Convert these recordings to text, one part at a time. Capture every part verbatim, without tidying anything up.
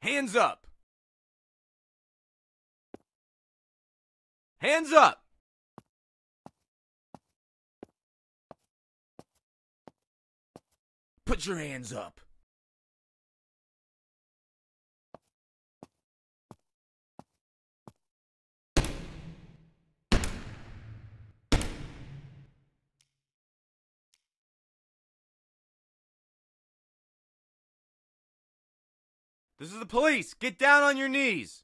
Hands up! Hands up! Put your hands up. This is the police. Get down on your knees.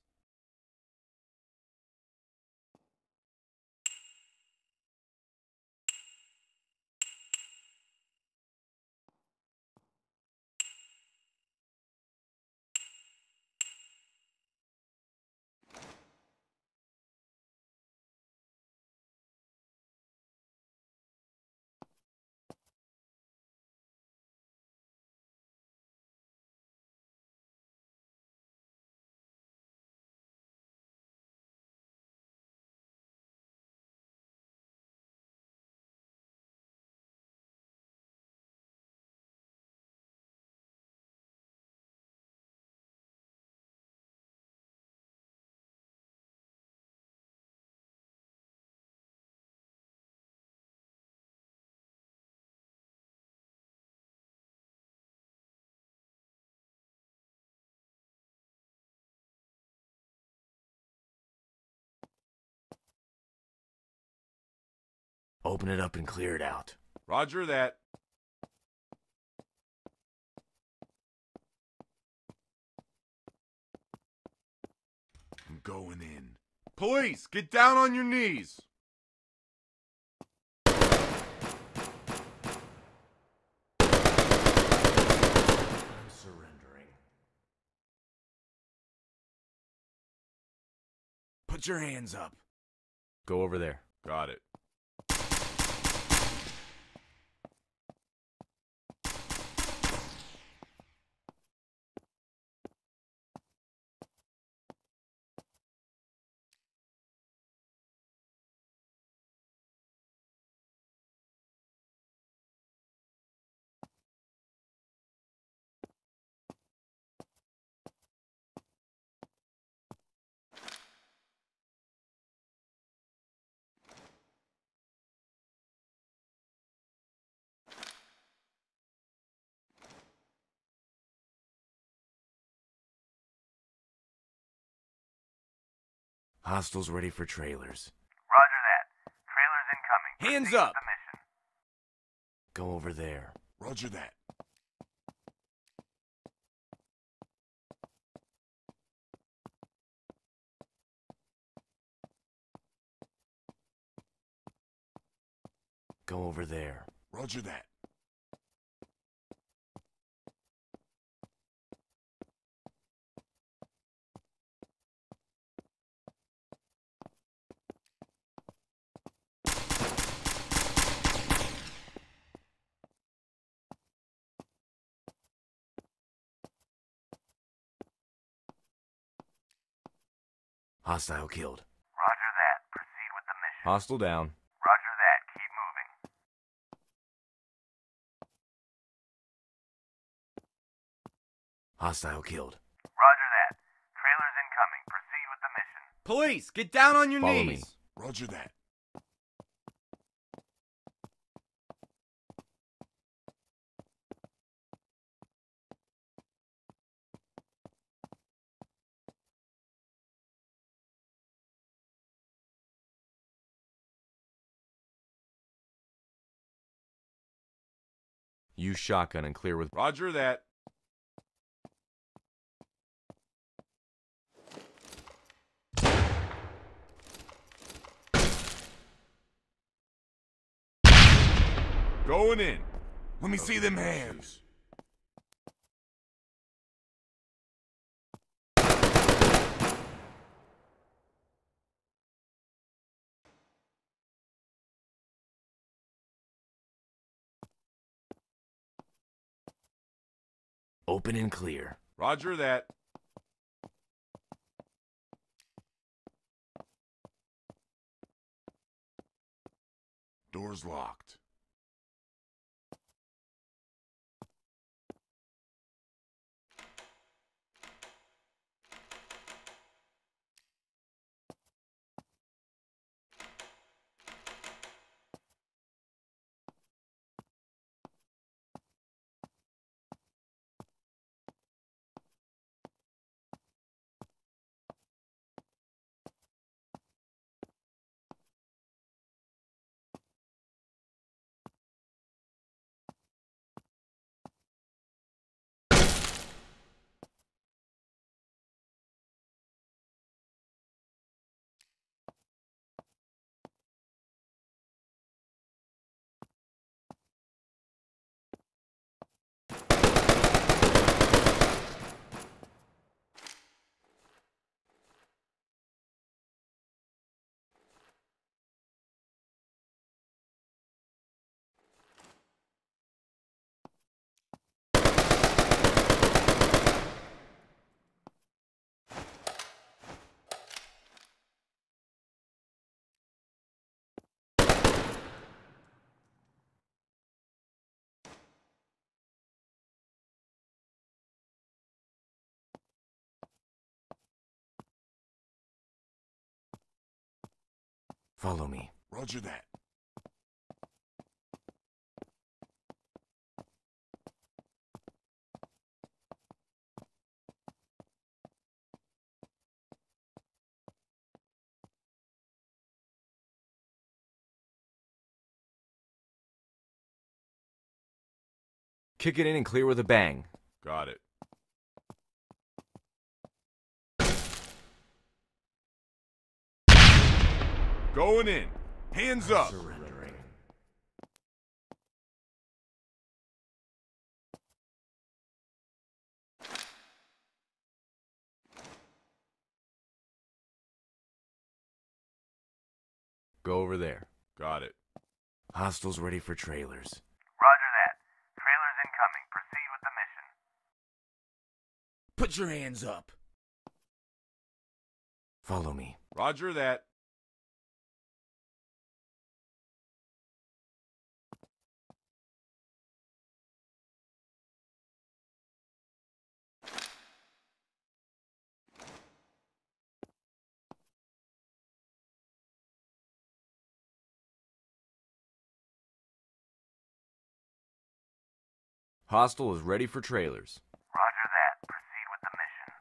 Open it up and clear it out. Roger that. I'm going in. Police, get down on your knees. I'm surrendering. Put your hands up. Go over there. Got it. Hostiles ready for trailers. Roger that. Trailers incoming. Hands Proceed up! with the mission. Go over there. Roger that. Go over there. Roger that. Hostile killed. Roger that. Proceed with the mission. Hostile down. Roger that. Keep moving. Hostile killed. Roger that. Trailers incoming. Proceed with the mission. Police, get down on your Follow knees. me. Roger that. Use shotgun and clear with... Roger that. Going in. Let me see them hands. Open and clear. Roger that. Doors locked. Follow me. Roger that. Kick it in and clear with a bang. Got it. Going in. Hands up. Surrendering. Go over there. Got it. Hostiles ready for trailers. Roger that. Trailers incoming. Proceed with the mission. Put your hands up. Follow me. Roger that. Hostile is ready for trailers. Roger that. Proceed with the mission.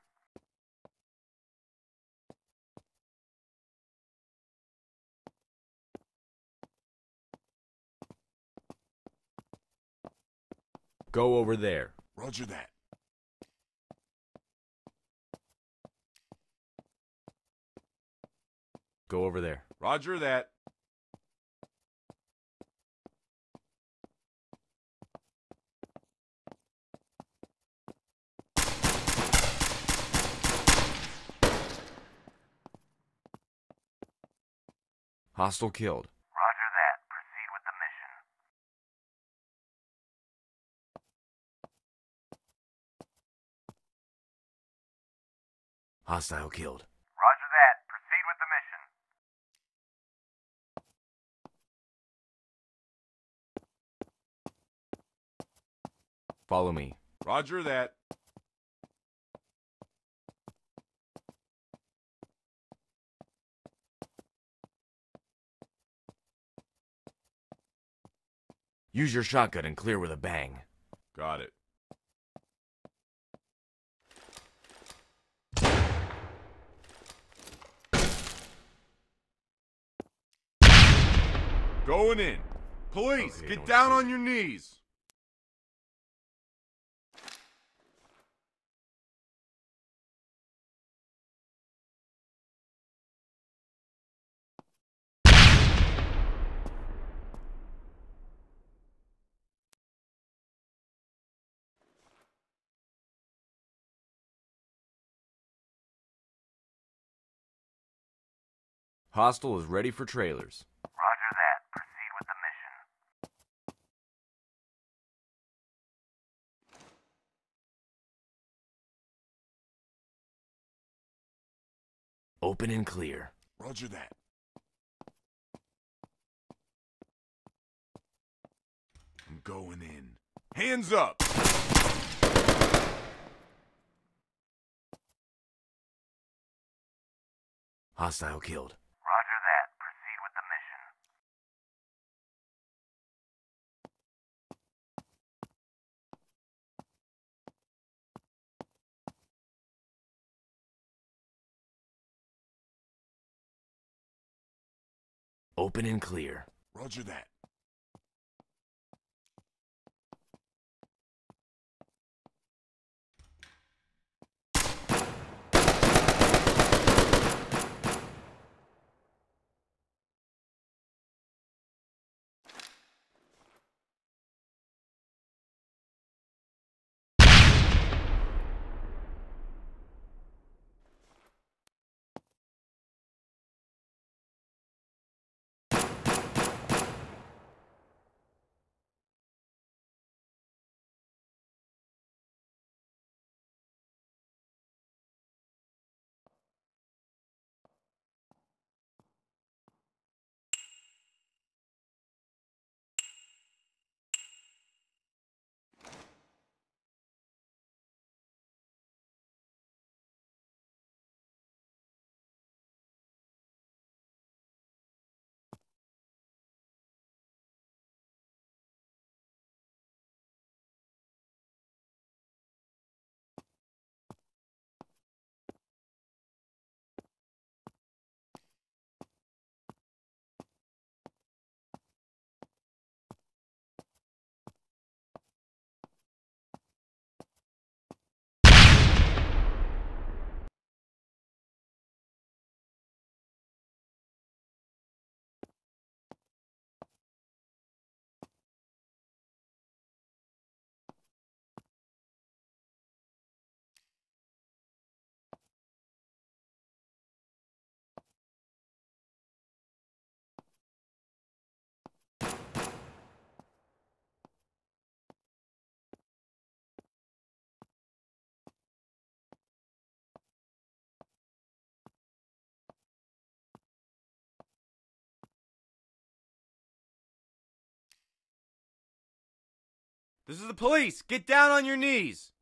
Go over there. Roger that. Go over there. Roger that. Hostile killed. Roger that. Proceed with the mission. Hostile killed. Roger that. Proceed with the mission. Follow me. Roger that. Use your shotgun and clear with a bang. Got it. Going in. Police, Okay, get don't down shoot. on your knees. Hostile is ready for trailers. Roger that. Proceed with the mission. Open and clear. Roger that. I'm going in. Hands up. Hostile killed. Roger that. Proceed with the mission. Open and clear. Roger that. This is the police. Get down on your knees.